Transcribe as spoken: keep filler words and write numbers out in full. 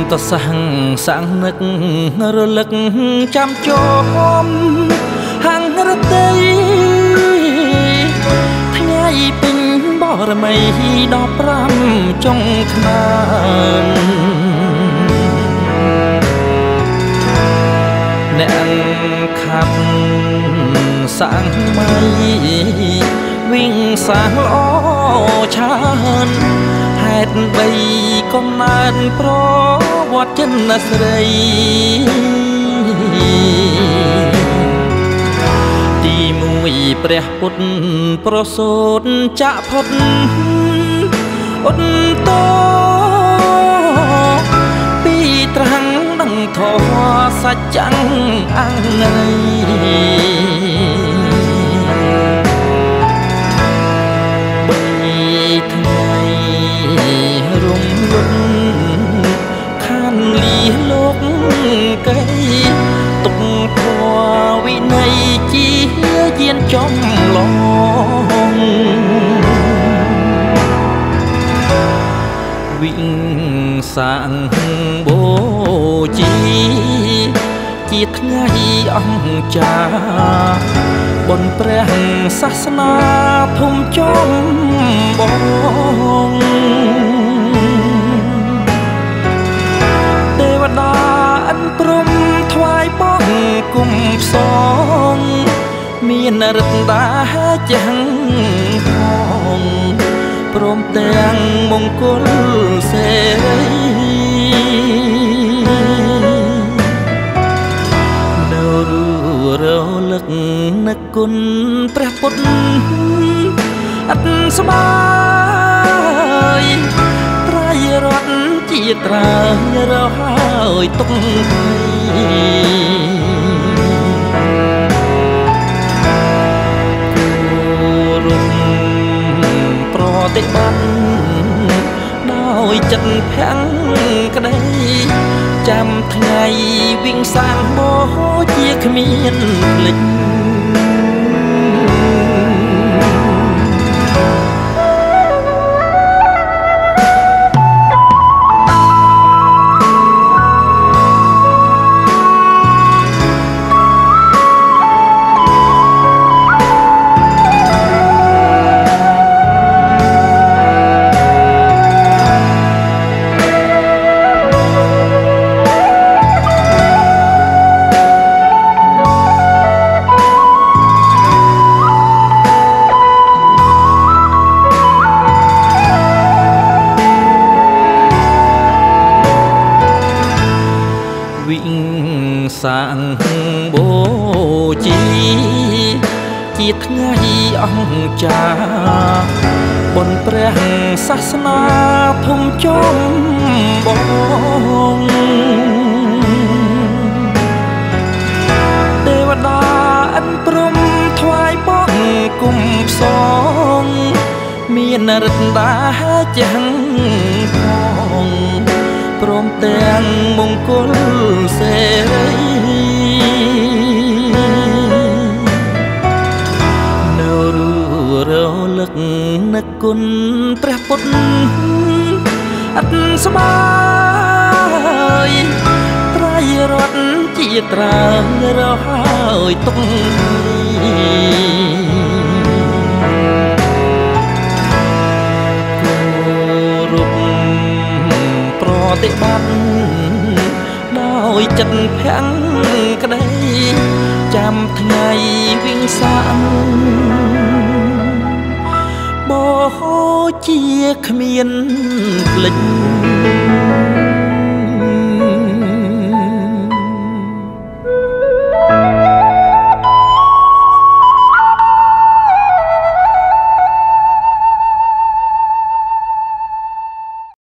តសាំងសាំងនឹករលឹកចាំជុំហាងរតីថ្ងៃពេញបរមីដល់ប្រាំចុងខ្នានអ្នកខាត់សាំងមៃวิ่งសាំងល្អឆានហេតុបីកំណើតប្រវត្តិចិនស្រីទីមួយព្រះពុទ្ធប្រសូតចាក់ផុតអត់តពីត្រាំងដឹងធម៌សច្ចៈអង្រីទុកធម៌វិន័យជាយានចំឡងវិញសាងបូជាជាថ្ងៃអង្គចាបុណ្យព្រះសាសនាធំចំបងទេវតាអិនព្រំថ្វាយបងគុំផ្សងមានរឹតដាចាំងផងព្រមទាំងមង្គលសេរីនៅរលឹកនឹកគុណព្រះពុទ្ធអត់ស្បាយត្រៃរតជាត្រើយរហើយទុកប្រតិបត្តិដោយចិត្តភាំងក្តីចាំថ្ងៃវិញសាងបោជាគ្មានភ្លេចសាងបូជាជាថ្ងៃអង្គចាបុណ្យព្រះសាសនាធំចំបងទេវតាអិនព្រំថ្វាយបងគុំផ្សងមានរឹតដាចាំងផងព្រមទាំងមង្គលសេរីនៅរលឹកនឹកគុណព្រះពុទ្ធអត់ស្បាយត្រៃរតជាត្រើយរហើយទុកប្រតិបត្តិដោយចិត្តភាំងក្តីចាំថ្ងៃវិញសាងបោជាគ្មានភ្លេច